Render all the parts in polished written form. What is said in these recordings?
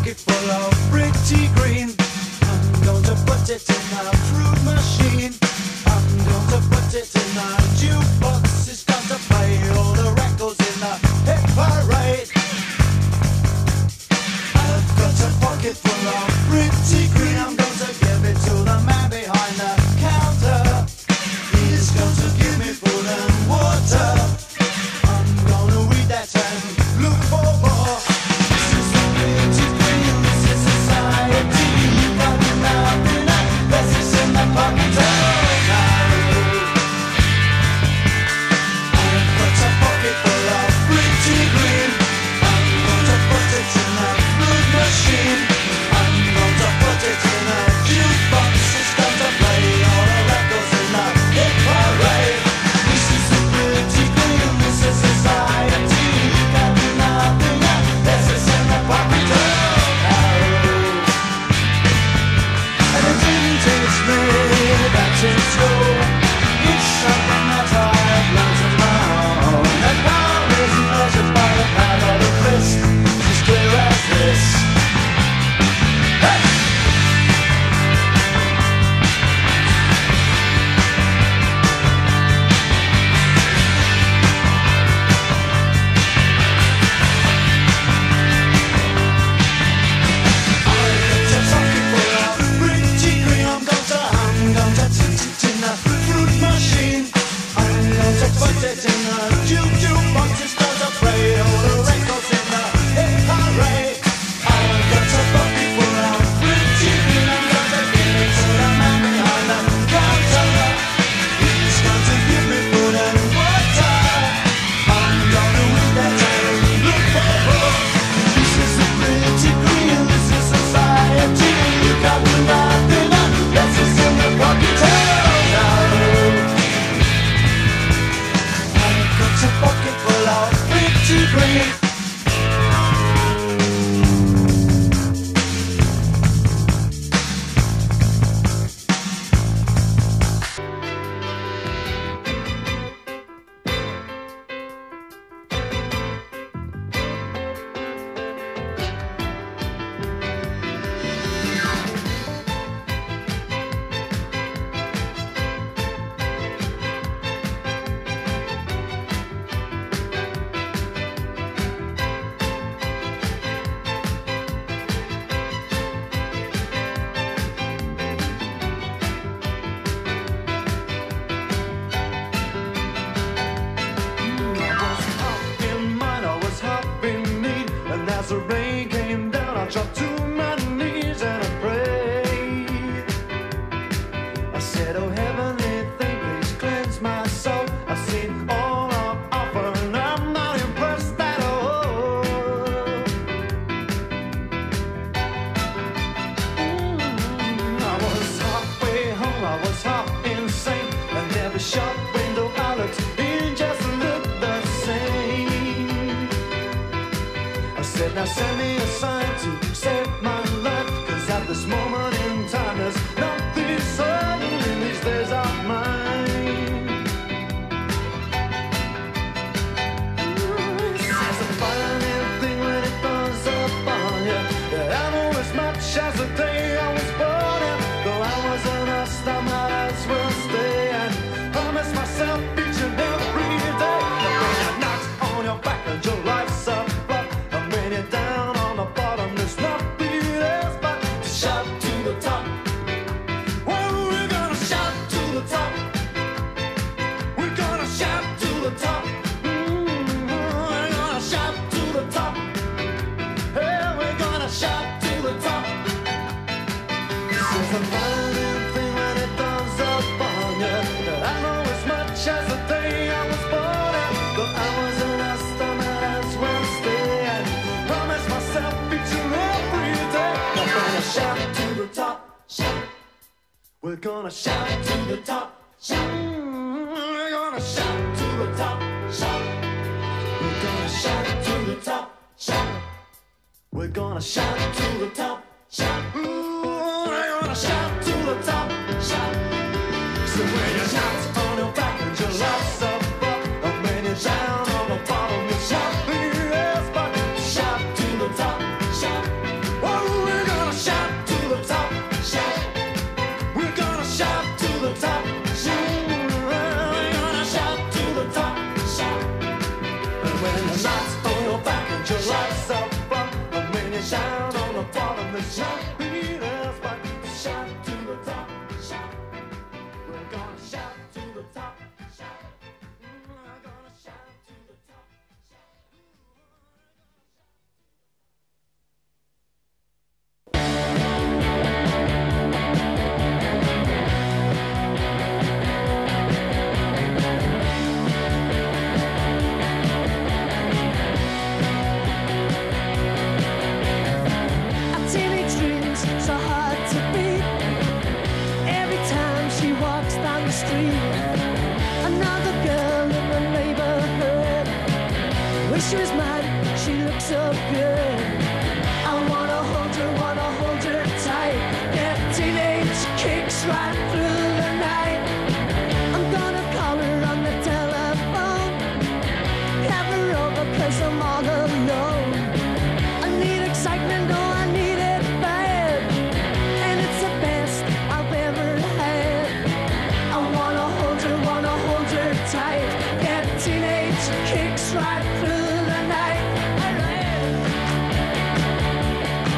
pocket full of pretty green. I'm going to put it in a fruit machine. I'm going to put it in a jukebox. It's going to play all the records in the hit parade. I've got a pocket full of pretty green. I'm going to give it to the man behind the counter. He's going to give me food and water. I'm going to read that and look for more. This is the pretty green. This is society. You got nothing unless it's in the pocket now. I've got a pocket full of pretty green. I'm going to put it in a fruit machine. I'm going to put it in a jukebox. It's going to play all the records in the hit parade. This is the pretty green. This is society. You got nothing unless it's in the pocket now. And it didn't teach me that in school. It's something that I've learned to know. That power isn't measured by the power of the fist. It's as clear as this. Hey! Put it in a jukebox, it's going to play all the records in the hit parade. I've got a pocket full of pretty green. I'm going to give it to the man behind the counter. He's going to give me food and water. I'm going to read that and look for more. This is the pretty green. This is society. You got nothing unless it's in the pocket now. It's a pocket full of pretty green. As the rain came down, I dropped to my knees and I prayed. I said, oh heavenly thing, please cleanse my soul. I've seen all on offer and I'm not impressed at all. I was halfway home, I was half insane, and every shop window I looked in just looked the same. I said, now send me a sign to save my life, 'cause at this moment in time there's nothing certain in these days of mine. It's a funny thing when it comes up on you. Yeah, I know as much as the day I was born, and though I wasn't a star, might as well stay and promise myself each and every day that when you're knocked on your back and your life's up, when you're down on the bottom, there's nothing else but to shout to the top. Well, we're gonna shout to the top. We're gonna shout to the top. We're gonna shout to the top. Hey, we're gonna shout to the top. This is a funny thing when it comes up on you. I know as much as the day I was born, and though I wasn't a star, might as well stay and promise myself each and every day. I'm gonna shout to the top, shout. We're gonna shout to the top, shout. We're gonna shout to the top, shout. We're gonna shout to the top, shout. We're gonna shout to the top, shout. We're gonna shout to the top, shout. So when you're knocked on your back and your life's up, and when you're down on the bottom, you shout the yes, but shout to the top, shout. so good. I wanna hold her tight. Get teenage kicks right through the night. I'm gonna call her on the telephone. Have her over 'cause I'm all alone. I need excitement, oh I need it bad. And it's the best I've ever had. I wanna hold her tight. Get teenage kicks right through the night.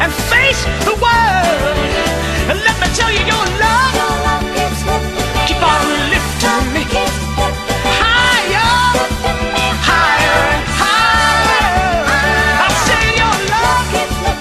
and face the world. And let me tell you, your love keep on lifting me higher, higher and higher. I say your love keep on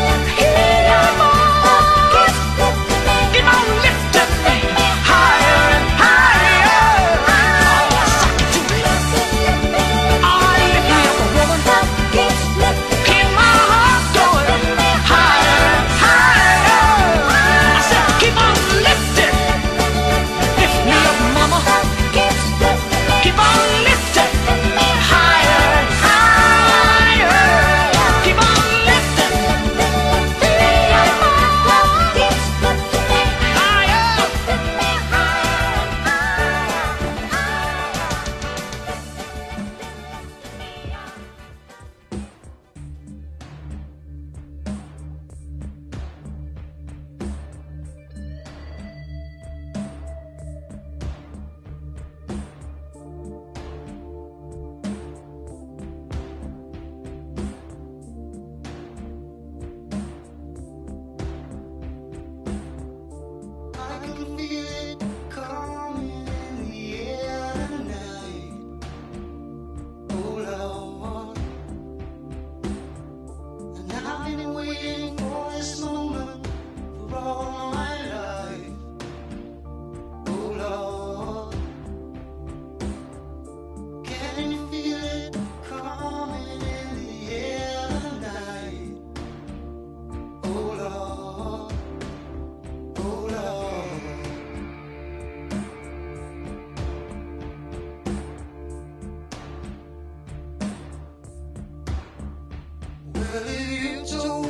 lifting me higher and higher. Oh, lift me up, woman. Keep my heart going higher and higher. I said keep on lifting. Lift me up, mama. Keep on lifting higher and higher. Keep on lifting higher, I can feel it coming in the air tonight. Oh Lord, and I've been waiting for this moment for all my life. Oh Lord, can you feel it coming in the air tonight? Oh Lord, oh Lord. Well, if you told